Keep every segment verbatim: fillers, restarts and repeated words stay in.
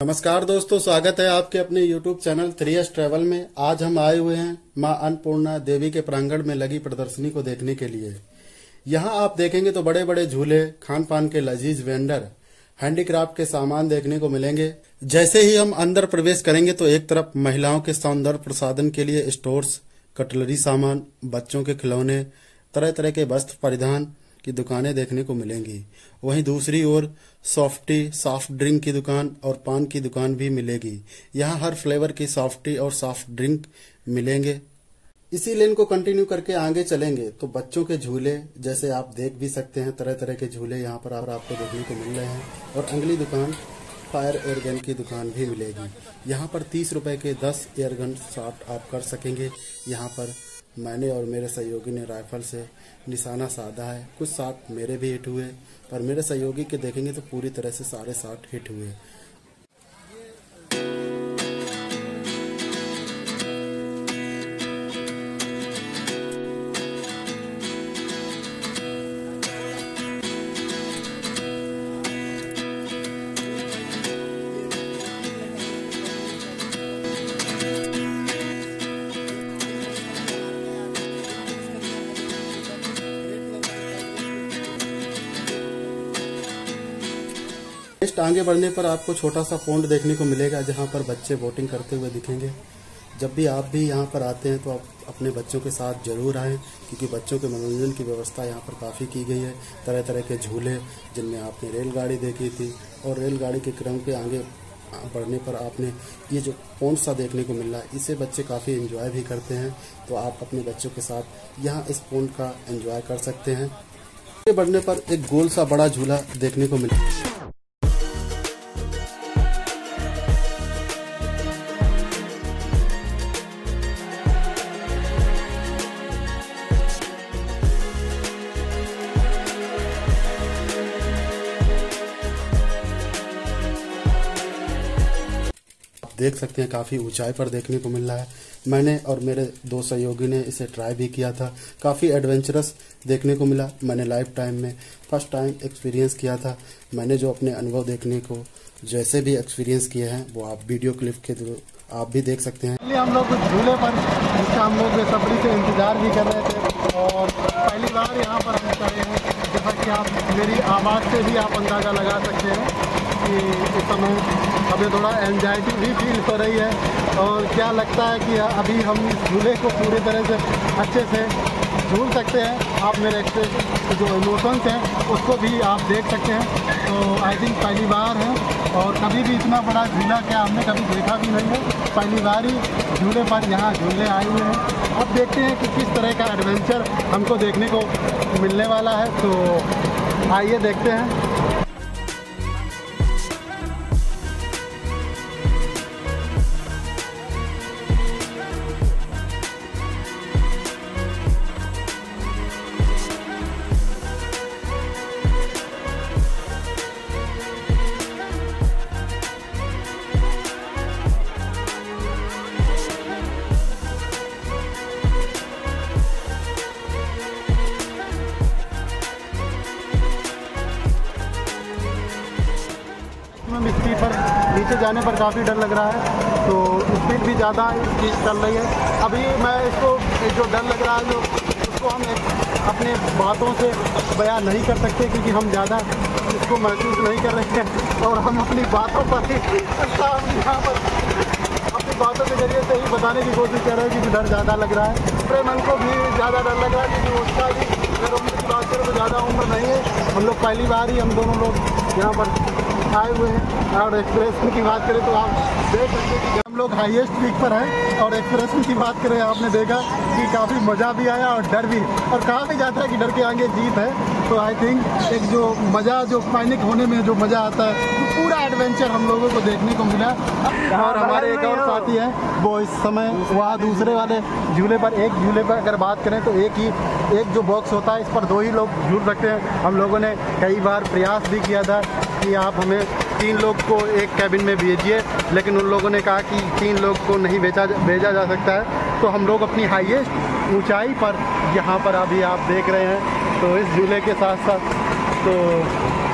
नमस्कार दोस्तों, स्वागत है आपके अपने YouTube channel three S travel में। आज हम आए हुए हैं मां अन्नपूर्णा देवी के प्रांगण में लगी प्रदर्शनी को देखने के लिए। यहाँ आप देखेंगे तो बड़े बड़े झूले, खान पान के लजीज वेंडर, हैंडीक्राफ्ट के सामान देखने को मिलेंगे। जैसे ही हम अंदर प्रवेश करेंगे तो एक तरफ महिलाओं के सौंदर्य प्रसाधन के लिए स्टोर्स, कटलरी सामान, बच्चों के खिलौने, तरह तरह के वस्त्र परिधान की दुकानें देखने को मिलेंगी। वहीं दूसरी ओर सॉफ्टी, सॉफ्ट ड्रिंक की दुकान और पान की दुकान भी मिलेगी। यहाँ हर फ्लेवर की सॉफ्टी और सॉफ्ट ड्रिंक मिलेंगे। इसी लेन को कंटिन्यू करके आगे चलेंगे तो बच्चों के झूले जैसे आप देख भी सकते हैं, तरह तरह के झूले यहाँ पर आपको देखने को मिल रहे हैं। और अगली दुकान फायर एयरगन की दुकान भी मिलेगी। यहाँ पर तीस रुपए के दस एयरगन शॉट आप कर सकेंगे। यहाँ पर मैंने और मेरे सहयोगी ने राइफल से निशाना साधा है। कुछ शॉट मेरे भी हिट हुए, पर मेरे सहयोगी के देखेंगे तो पूरी तरह से सारे शॉट हिट हुए। नेक्स्ट आगे बढ़ने पर आपको छोटा सा पॉन्ड देखने को मिलेगा जहां पर बच्चे बोटिंग करते हुए दिखेंगे। जब भी आप भी यहां पर आते हैं तो आप अपने बच्चों के साथ जरूर आएं, क्योंकि बच्चों के मनोरंजन की व्यवस्था यहां पर काफ़ी की गई है। तरह तरह के झूले जिनमें आपने रेलगाड़ी देखी थी, और रेलगाड़ी के क्रम के आगे बढ़ने पर आपने ये जो पॉन्ड सा देखने को मिल रहा है, इसे बच्चे काफ़ी एंजॉय भी करते हैं। तो आप अपने बच्चों के साथ यहाँ इस पॉन्ड का एंजॉय कर सकते हैं। आगे बढ़ने पर एक गोल सा बड़ा झूला देखने को मिला। देख सकते हैं काफ़ी ऊंचाई पर देखने को मिल रहा है। मैंने और मेरे दो सहयोगी ने इसे ट्राई भी किया था। काफ़ी एडवेंचरस देखने को मिला। मैंने लाइफ टाइम में फर्स्ट टाइम एक्सपीरियंस किया था। मैंने जो अपने अनुभव देखने को जैसे भी एक्सपीरियंस किए हैं वो आप वीडियो क्लिप के थ्रू आप भी देख सकते हैं। हम लोग झूले पर जिसका हम लोग बेसब्री से इंतजार भी कर रहे थे, और पहली बार यहाँ पर हम चढ़े हैं। जैसा कि आप मेरी आवाज़ से भी आप अंदाज़ा लगा सकते हैं कि इस समय हमें थोड़ा एंजाइटी भी फील हो रही है। और क्या लगता है कि अभी हम इस झूले को पूरी तरह से अच्छे से झूल सकते हैं। आप मेरे एक्सप्रेस जो इमोशंस हैं उसको भी आप देख सकते हैं। तो आई थिंक पहली बार है, और कभी भी इतना बड़ा झूला क्या हमने कभी देखा भी नहीं है। पहली बार ही झूले पर यहाँ झूलने आए हुए हैं। अब देखते हैं कि किस तरह का एडवेंचर हमको देखने को मिलने वाला है। तो आइए देखते हैं। स्पीड पर नीचे जाने पर काफ़ी डर लग रहा है, तो स्पीड भी ज़्यादा इसकी चल रही है। अभी मैं इसको जो डर लग रहा है जो उसको हम अपने बातों से बयान नहीं कर सकते, क्योंकि हम ज़्यादा इसको महसूस नहीं कर रहे हैं। और हम अपनी बातों पर ही यहाँ पर अपनी बातों के जरिए से ही बताने की कोशिश कर रहे हैं कि डर ज़्यादा लग रहा है। मेरे मन को भी ज़्यादा डर लग रहा है, क्योंकि उसका भी अगर उम्र की बात करें तो ज़्यादा उम्र नहीं है। हम लोग पहली बार ही हम दोनों लोग यहाँ पर आए हुए हैं। और एक्सप्रेशन की बात करें तो आप देख सकते हैं कि हम लोग हाईएस्ट पीक पर हैं। और एक्सप्रेशन की बात करें, आपने देखा कि काफ़ी मज़ा भी आया और डर भी। और कहा भी जाता है कि डर के आगे जीत है। तो आई थिंक एक जो मज़ा, जो पैनिक होने में जो मज़ा आता है, तो पूरा एडवेंचर हम लोगों को देखने को मिला। और हमारे एक और साथी हैं, वो इस समय वहाँ दूसरे वाले झूले पर, एक झूले पर अगर बात करें तो एक ही एक जो बॉक्स होता है इस पर दो ही लोग झूल सकते हैं। हम लोगों ने कई बार प्रयास भी किया था कि आप हमें तीन लोग को एक कैबिन में भेजिए, लेकिन उन लोगों ने कहा कि तीन लोग को नहीं भेजा भेजा जा सकता है। तो हम लोग अपनी हाईएस्ट ऊंचाई पर यहाँ पर अभी आप देख रहे हैं, तो इस झूले के साथ साथ तो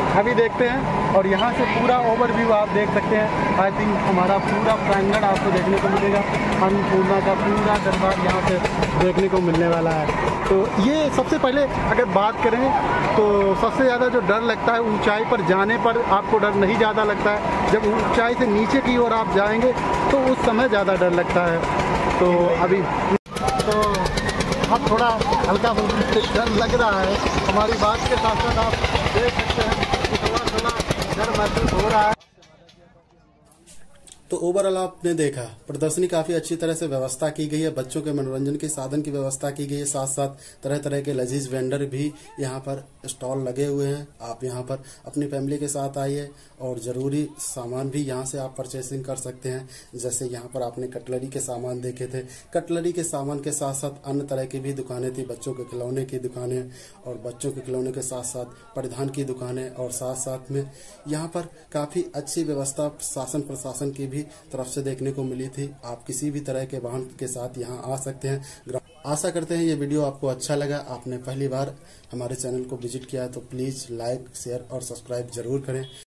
अभी देखते हैं और यहाँ से पूरा ओवरव्यू आप देख सकते हैं। आई थिंक हमारा पूरा प्रांगण आपको देखने को मिलेगा, अन्नपूर्णा का पूरा दरबार यहाँ से देखने को मिलने वाला है। तो ये सबसे पहले अगर बात करें तो सबसे ज़्यादा जो डर लगता है ऊंचाई पर जाने पर आपको डर नहीं ज़्यादा लगता है, जब ऊंचाई से नीचे की ओर आप जाएंगे तो उस समय ज़्यादा डर लगता है। तो अभी तो अब थोड़ा हल्का फुल्का डर लग रहा है। हमारी बात के साथ साथ आप देख सकते हैं कि थोड़ा थोड़ा डर महसूस हो रहा है। तो ओवरऑल आपने देखा प्रदर्शनी काफी अच्छी तरह से व्यवस्था की गई है, बच्चों के मनोरंजन के साधन की व्यवस्था की गई है, साथ साथ तरह तरह के लजीज वेंडर भी यहाँ पर स्टॉल लगे हुए हैं। आप यहाँ पर अपनी फैमिली के साथ आइए और जरूरी सामान भी यहाँ से आप परचेसिंग कर सकते हैं। जैसे यहाँ पर आपने कटलरी के सामान देखे थे, कटलरी के सामान के साथ साथ अन्य तरह की भी दुकानें थी, बच्चों के खिलौने की दुकानें और बच्चों के खिलौने के साथ साथ परिधान की दुकानें, और साथ साथ में यहाँ पर काफी अच्छी व्यवस्था शासन प्रशासन की भी तरफ से देखने को मिली थी। आप किसी भी तरह के वाहन के साथ यहाँ आ सकते हैं। आशा करते हैं ये वीडियो आपको अच्छा लगा। आपने पहली बार हमारे चैनल को विजिट किया है तो प्लीज लाइक, शेयर और सब्सक्राइब जरूर करें।